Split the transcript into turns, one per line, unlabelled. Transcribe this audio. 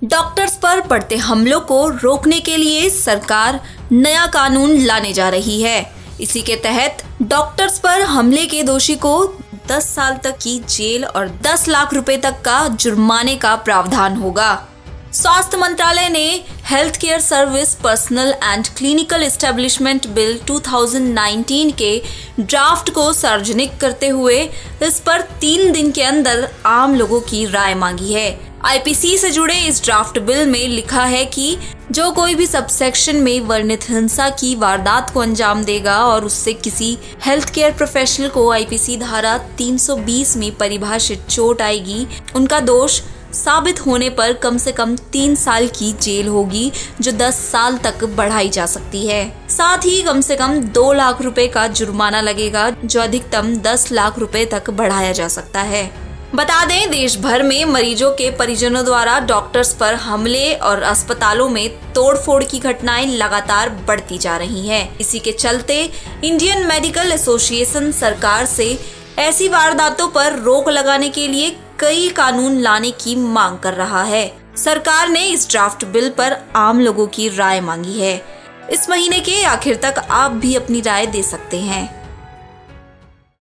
Doctors पर पड़ते हमलों को रोकने के लिए सरकार नया कानून लाने जा रही है। इसी के तहत डॉक्टर्स पर हमले के दोषी को 10 साल तक की जेल और 10 लाख रुपए तक का जुर्माने का प्रावधान होगा। स्वास्थ्य मंत्रालय ने health care service personal and clinical establishment bill 2019 के ड्राफ्ट को सार्वजनिक करते हुए इस पर 3 दिन के अंदर आम लोगों की राय मांगी है। आईपीसी से जुड़े इस ड्राफ्ट बिल में लिखा है कि जो कोई भी सबसेक्शन में वर्णित हिंसा की वारदात को अंजाम देगा और उससे किसी हेल्थ केयर प्रोफेशनल को आईपीसी धारा 320 में परिभाषित चोट आएगी, उनका दोष साबित होने पर कम से कम 3 साल की जेल होगी, जो 10 साल तक बढ़ाई जा सकती है। साथ ही कम से कम 2 लाख रुपए का जुर्माना लगेगा, जो अधिकतम 10 लाख रुपए तक बढ़ाया जा सकता है। बता दें, देश भर में मरीजों के परिजनों द्वारा डॉक्टर्स पर हमले और अस्पतालों में तोड़फोड़ की घटनाएं लगातार बढ़ती जा रही हैं। इसी के चलते इंडियन मेडिकल एसोसिएशन सरकार से ऐसी वारदातों पर रोक लगाने के लिए कई कानून लाने की मांग कर रहा है। सरकार ने इस ड्राफ्ट बिल पर आम लोगों की राय मांगी है। इस महीने के आखिर तक आप भी अपनी राय दे सकते हैं।